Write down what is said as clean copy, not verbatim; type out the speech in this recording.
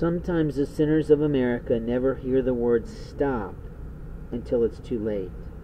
Sometimes the sinners of America never hear the word stop until it's too late.